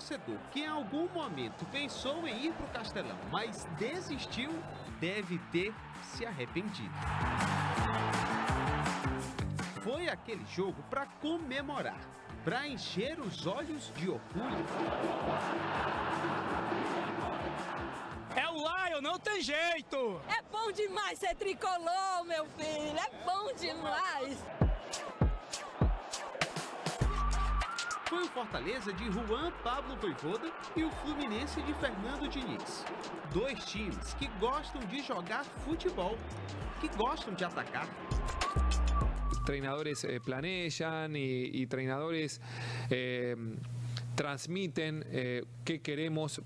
torcedor que em algum momento pensou em ir para o Castelão, mas desistiu, deve ter se arrependido. Foi aquele jogo para comemorar, para encher os olhos de orgulho. É o Lion, não tem jeito! É bom demais ser tricolor, meu filho, é bom demais! Foi o Fortaleza de Juan Pablo Vojvoda e o Fluminense de Fernando Diniz. Dois times que gostam de jogar futebol, que gostam de atacar. Treinadores planejan y treinadores transmiten qué queremos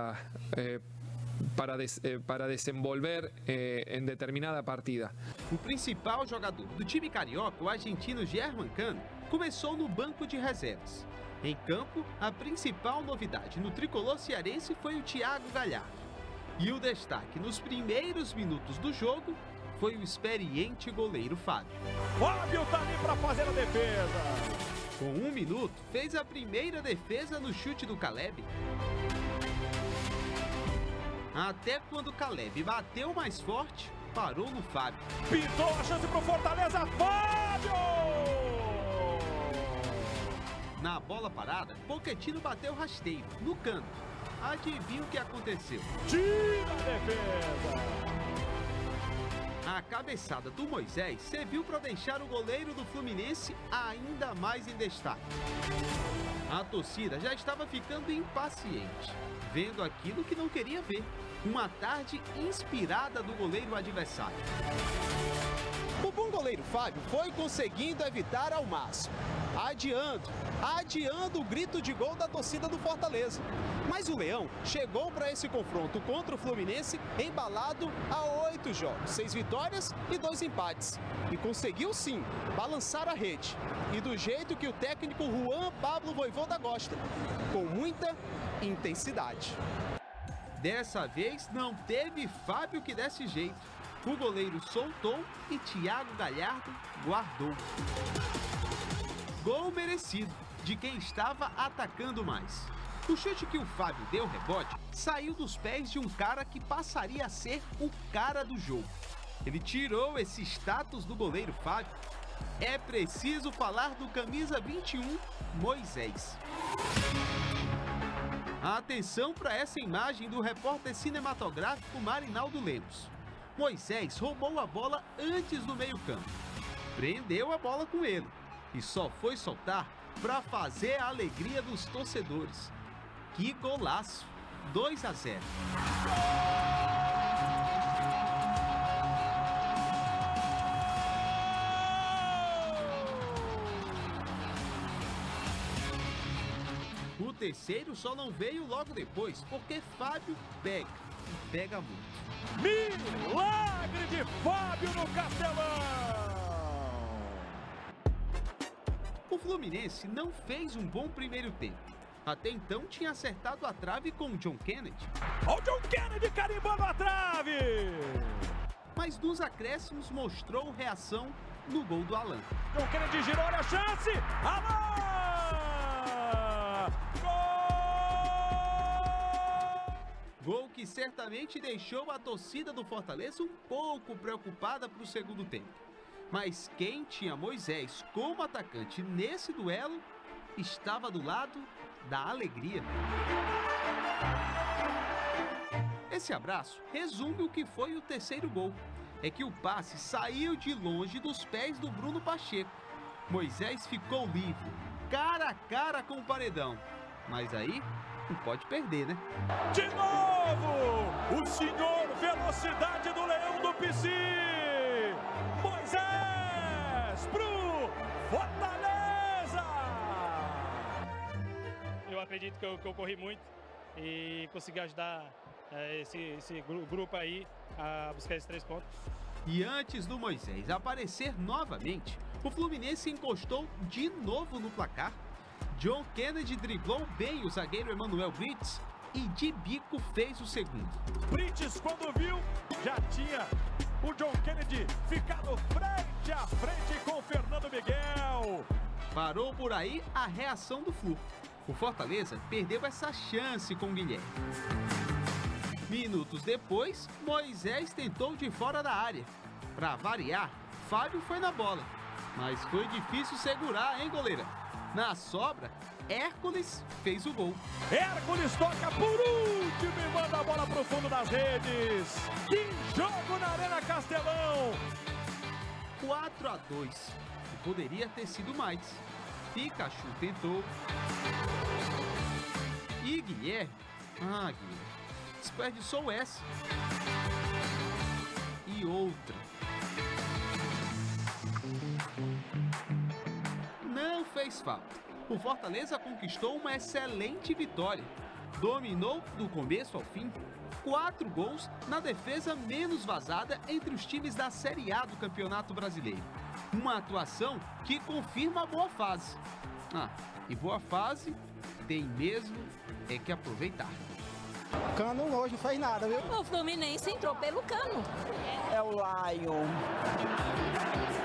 para desenvolver en determinada partida. O principal jogador do time carioca, o argentino Germán Cano, começou no banco de reservas. Em campo, a principal novidade no tricolor cearense foi o Thiago Galhardo. E o destaque nos primeiros minutos do jogo foi o experiente goleiro Fábio. Fábio tá ali para fazer a defesa. Com 1 minuto, fez a primeira defesa no chute do Caleb. Até quando o Caleb bateu mais forte, parou no Fábio. Pintou a chance pro Fortaleza, Fábio! Na bola parada, Pochettino bateu rasteiro, no canto. Adivinha o que aconteceu? Tira a defesa! A cabeçada do Moisés serviu para deixar o goleiro do Fluminense ainda mais em destaque. A torcida já estava ficando impaciente, vendo aquilo que não queria ver. Uma tarde inspirada do goleiro adversário. O bom goleiro Fábio foi conseguindo evitar ao máximo, adiando o grito de gol da torcida do Fortaleza. Mas o Leão chegou para esse confronto contra o Fluminense embalado a 8 jogos, 6 vitórias e 2 empates. E conseguiu sim balançar a rede. E do jeito que o técnico Juan Pablo Vojvoda gosta, com muita intensidade. Dessa vez não teve Fábio que desse jeito. O goleiro soltou e Thiago Galhardo guardou. Gol merecido de quem estava atacando mais. O chute que o Fábio deu rebote saiu dos pés de um cara que passaria a ser o cara do jogo. Ele tirou esse status do goleiro Fábio. É preciso falar do camisa 21, Moisés. Atenção para essa imagem do repórter cinematográfico Marinaldo Lemos. Moisés roubou a bola antes do meio-campo. Prendeu a bola com ele e só foi soltar para fazer a alegria dos torcedores. Que golaço! 2-0. O terceiro só não veio logo depois, porque Fábio pega, e pega muito. Milagre de Fábio no Castelão! O Fluminense não fez um bom primeiro tempo. Até então tinha acertado a trave com o John Kennedy. Olha o John Kennedy carimbando a trave! Mas nos acréscimos mostrou reação no gol do Alan. John Kennedy girou, olha a chance! Alan! Gol que certamente deixou a torcida do Fortaleza um pouco preocupada para o segundo tempo. Mas quem tinha Moisés como atacante nesse duelo estava do lado da alegria. Esse abraço resume o que foi o terceiro gol. É que o passe saiu de longe dos pés do Bruno Pacheco. Moisés ficou livre, cara a cara com o paredão. Mas aí não pode perder, né? De novo, o senhor velocidade do Leão do Pici. Moisés pro Fortaleza. Eu acredito que eu corri muito e consegui ajudar esse grupo aí a buscar esses 3 pontos. E antes do Moisés aparecer novamente, o Fluminense encostou de novo no placar. John Kennedy driblou bem o zagueiro Emmanuel Brites e de bico fez o segundo. Brites, quando viu, já tinha o John Kennedy ficado frente a frente com o Fernando Miguel. Parou por aí a reação do Flu. O Fortaleza perdeu essa chance com o Guilherme. Minutos depois, Moisés tentou de fora da área. Para variar, Fábio foi na bola. Mas foi difícil segurar, hein, goleira? Na sobra, Hércules fez o gol. Hércules toca por último e manda a bola pro fundo das redes. Que jogo na Arena Castelão! 4-2. E poderia ter sido mais. Pikachu tentou. E Guilherme? Guilherme. Desperdiçou essa. E outra. Não fez falta. O Fortaleza conquistou uma excelente vitória. Dominou do começo ao fim. 4 gols na defesa menos vazada entre os times da Série A do Campeonato Brasileiro. Uma atuação que confirma a boa fase. E boa fase tem mesmo é que aproveitar. Cano hoje não fez nada, viu? O Fluminense entrou pelo Cano. É o Lion.